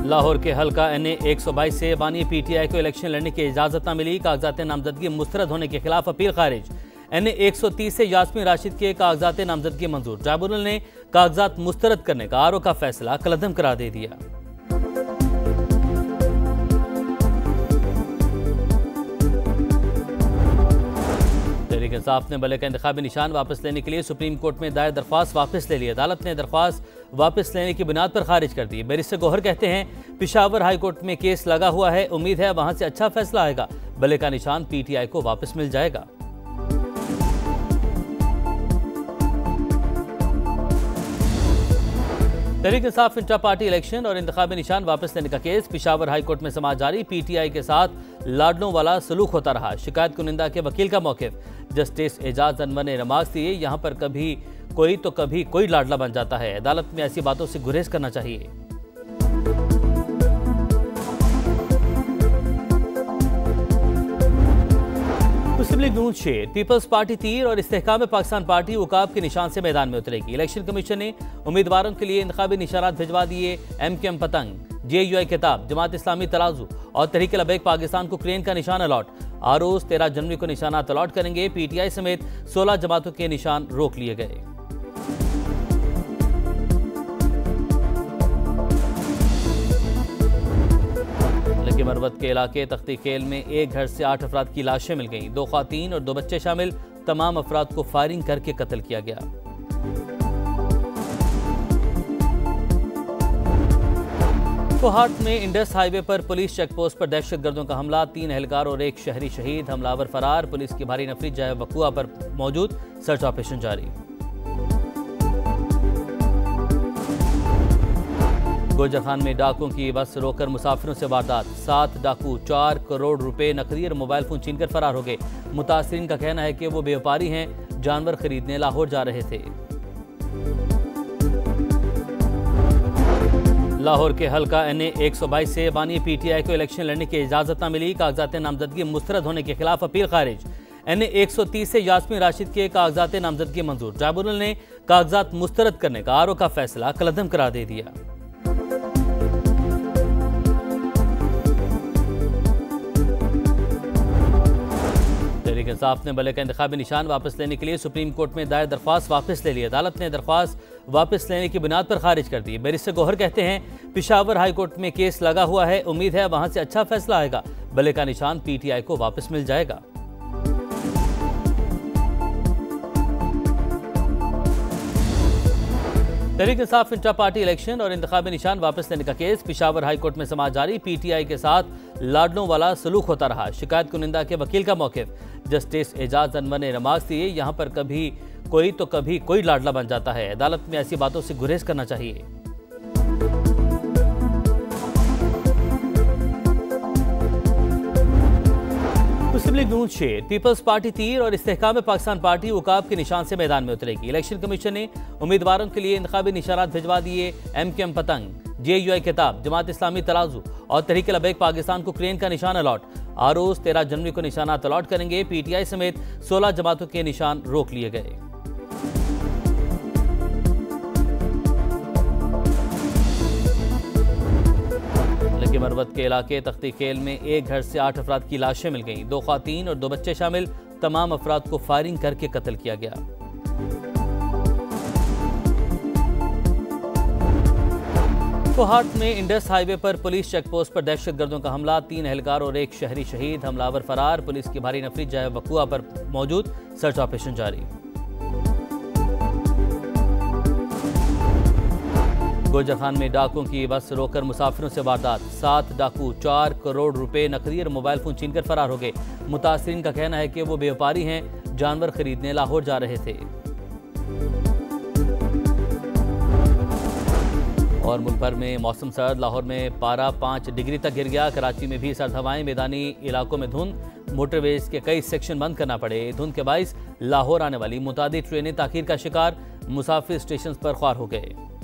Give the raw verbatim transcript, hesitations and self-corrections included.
लाहौर के हल्का N A एक सौ बाईस से बानी पीटीआई को इलेक्शन लड़ने की इजाजत न मिली। कागजात नामजदगी मुस्तरद होने के खिलाफ अपील खारिज। एन ए एक सौ तीस से यास्मीन राशिद के कागजात नामजदगी मंजूर। ट्राइब्यूनल ने कागजात मुस्तरद करने का आर ओ का फैसला कलअदम करार दे दिया। तहरीक इंसाफ ने बल्ले का इंतखाबी निशान वापस लेने के लिए सुप्रीम कोर्ट में दायर दरख्वास्त वापस ले ली। अदालत ने दरख्वास्त वापस लेने की बुनियाद पर खारिज कर दी। बैरिस्टर गौहर कहते हैं पिशावर हाई कोर्ट में केस लगा हुआ है, उम्मीद है वहां से अच्छा फैसला आएगा। बल्ले का निशान पीटीआई को वापस मिल जाएगा। Tehreek Insaf intra party election और इंतखाबी निशान वापस लेने का केस पिशावर हाई कोर्ट में समाअत जारी। पीटीआई के साथ लाडलों वाला सलूक होता रहा। शिकायत कुनिंदा के वकील का मौक़िफ़। जस्टिस एजाज अनवर ने रिमार्क्स दिए, यहाँ पर कभी कोई तो कभी कोई लाडला बन जाता है। अदालत में ऐसी बातों से गुरेज करना चाहिए। मुस्लिम लीग नून शेर, पीपल्स पार्टी तीर और इस्तेहकाम पाकिस्तान पार्टी उकाब के निशान से मैदान में उतरेगी। इलेक्शन कमीशन ने उम्मीदवारों के लिए इंतखाबी निशानात भिजवा दिए। एम के एम पतंग, जे यू आई किताब, जमात इस्लामी तराजू और तहरीक लबैक पाकिस्तान को क्रेन का निशान अलॉट। आरोज तेरह जनवरी को निशानात अलॉट करेंगे। पीटीआई समेत सोलह जमातों के निशान रोक लिए गए। मरवत के इलाके तख्ती खेल में एक घर से आठ अफराद की लाशें मिल गईं। दो ख्वातीन और दो बच्चे शामिल तमाम अफराद को फायरिंग करके कत्ल किया गया। कोहाट में इंडस हाईवे पर पुलिस चेक पोस्ट पर दहशतगर्दों का हमला। तीन एहलकार और एक शहरी शहीद, हमलावर फरार। पुलिस की भारी नफरी जगह वकुआ पर मौजूद, सर्च ऑपरेशन जारी। गोजर खान में डाकुओं की बस रोककर मुसाफिरों से वारदात। सात डाकू चार करोड़ रुपए नकदी और मोबाइल फोन छीनकर फरार हो गए। मुतासिरीन का कहना है कि वो व्यापारी हैं, जानवर खरीदने लाहौर जा रहे थे। लाहौर के हल्का एन ए एक सौ बाईस से बानी पीटीआई को इलेक्शन लड़ने की इजाजत न मिली। कागजात नामजदगी मुस्तरद होने के खिलाफ अपील खारिज। एन ए एक सौ तीस से यास्मीन राशिद के कागजात नामजदगी मंजूर। ट्राइब्यूनल ने कागजात मुस्तरद करने का आर ओ का फैसला कलअदम करार दे दिया। तहरीक इंसाफ ने बल्ले का इंतखाबी निशान वापस लेने के लिए सुप्रीम कोर्ट में दायर दरख्वास्त वापस ले ली। अदालत ने दरख्वास्त वापस लेने की बुनियाद पर खारिज कर दी। बैरिस्टर गौहर कहते हैं पिशावर हाई कोर्ट में केस लगा हुआ है, उम्मीद है वहां से अच्छा फैसला आएगा। बल्ले का निशान पीटीआई को वापस मिल जाएगा। Tehreek Insaf intra party election और इंतखाबी निशान वापस लेने का केस पिशावर हाई कोर्ट में समाअत जारी। पीटीआई के साथ लाडलों वाला सलूक होता रहा। शिकायत कुनिंदा के वकील का मौक़िफ़। जस्टिस एजाज अनवर ने रिमार्क्स दिए, यहाँ पर कभी कोई तो कभी कोई लाडला बन जाता है। अदालत में ऐसी बातों से गुरेज करना चाहिए। मुस्लिम लीग नून शेर, पीपल्स पार्टी तीर और इस्तेहकाम पाकिस्तान पार्टी उकाब के निशान से मैदान में उतरेगी। इलेक्शन कमीशन ने उम्मीदवारों के लिए इंतखाबी निशानात भिजवा दिए। एम के एम पतंग, जे यू आई किताब, जमात इस्लामी तराजू और तहरीक लबैक पाकिस्तान को क्रेन का निशान अलॉट। आरोज तेरह जनवरी को निशानात अलॉट करेंगे। पीटीआई समेत सोलह जमातों के निशान रोक लिए गए। मरवत के इलाके तख्ती खेल में एक घर से आठ अफराद की लाशें मिल गईं। दो ख्वातीन और दो बच्चे शामिल तमाम अफराद को फायरिंग करके कत्ल किया गया। कोहाट में इंडस हाईवे पर पुलिस चेक पोस्ट पर दहशतगर्दों का हमला। तीन एहलकार और एक शहरी शहीद, हमलावर फरार। पुलिस की भारी नफरी जगह वकुआ पर मौजूद, सर्च ऑपरेशन जारी। गोजर खान में डाकुओं की बस रोककर मुसाफिरों से वारदात। सात डाकू चार करोड़ रुपए नकदी और मोबाइल फोन छीनकर फरार हो गए। मुतासिरीन का कहना है कि वो व्यापारी हैं, जानवर खरीदने लाहौर जा रहे थे। और मुल्क भर में मौसम सर्द। लाहौर में पारा पाँच डिग्री तक गिर गया। कराची में भी सर्द हवाएं। मैदानी इलाकों में धुंध। मोटरवेज के कई सेक्शन बंद करना पड़े। धुंध के बाइस लाहौर आने वाली मुतादिद ट्रेनें ताखीर का शिकार। मुसाफिर स्टेशन पर ख्वार हो गए।